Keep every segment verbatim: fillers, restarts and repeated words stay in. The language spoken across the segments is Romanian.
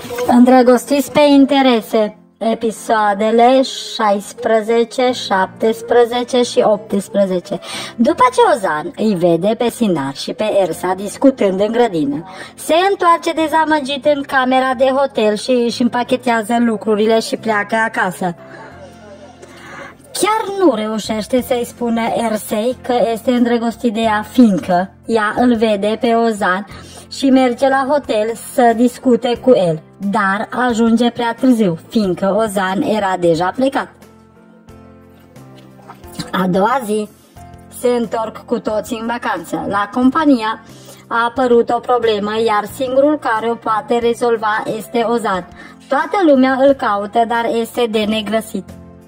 Îndrăgostiți pe interese, episoadele șaisprezece, șaptesprezece și optsprezece. După ce Ozan îi vede pe Sinar și pe Elsa discutând în grădină, se întoarce dezamăgit în camera de hotel și își împachetează lucrurile și pleacă acasă. Chiar nu reușește să-i spună Ersei că este îndrăgostit de ea, fiindcă ea îl vede pe Ozan și merge la hotel să discute cu el, dar ajunge prea târziu, fiindcă Ozan era deja plecat. A doua zi se întorc cu toții în vacanță. La compania a apărut o problemă, iar singurul care o poate rezolva este Ozan. Toată lumea îl caută, dar este de negrăsit.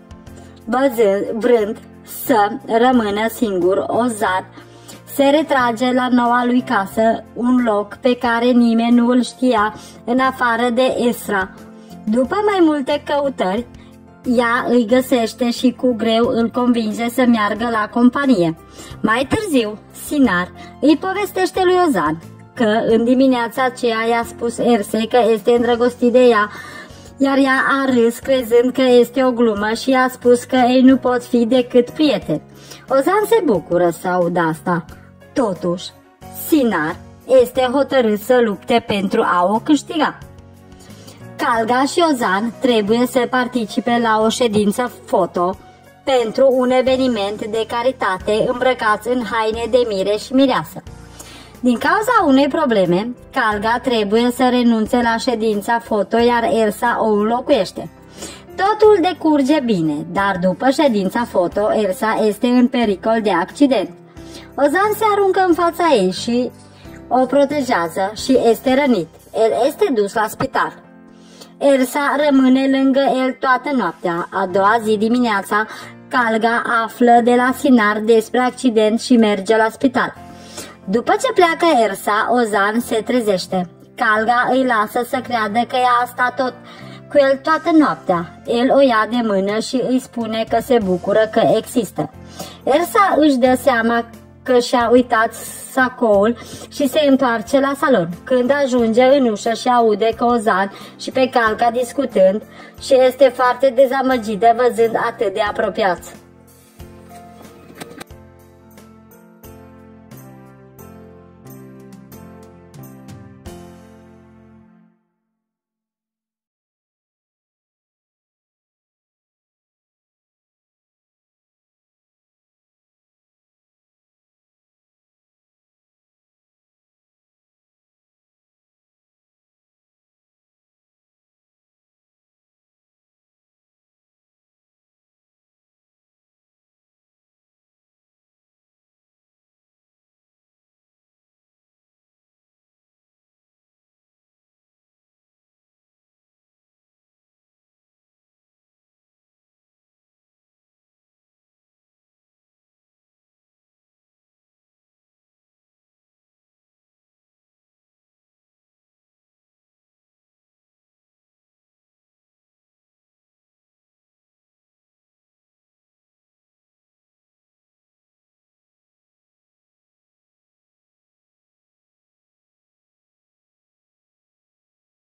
Văzând, vrând să rămână singur, Ozan se retrage la noua lui casă, un loc pe care nimeni nu îl știa în afară de Esra. După mai multe căutări, ea îi găsește și cu greu îl convinge să meargă la companie. Mai târziu, Sinar îi povestește lui Ozan că în dimineața aceea i-a spus Ersei că este îndrăgostit de ea, iar ea a râs crezând că este o glumă și a spus că ei nu pot fi decât prieteni. Ozan se bucură să audă asta. Totuși, Sinar este hotărât să lupte pentru a o câștiga. Calga și Ozan trebuie să participe la o ședință foto pentru un eveniment de caritate îmbrăcați în haine de mire și mireasă. Din cauza unei probleme, Calga trebuie să renunțe la ședința foto, iar Elsa o înlocuiește. Totul decurge bine, dar după ședința foto, Elsa este în pericol de accident. Ozan se aruncă în fața ei și o protejează și este rănit. El este dus la spital. Elsa rămâne lângă el toată noaptea. A doua zi dimineața, Calga află de la Sinar despre accident și merge la spital. După ce pleacă Elsa, Ozan se trezește. Calga îi lasă să creadă că ea a stat tot cu el toată noaptea. El o ia de mână și îi spune că se bucură că există. Elsa își dă seama că și-a uitat sacoul și se întoarce la salon. Când ajunge în ușă și aude că Ozan și pe Calga discutând și este foarte dezamăgită văzând atât de apropiați.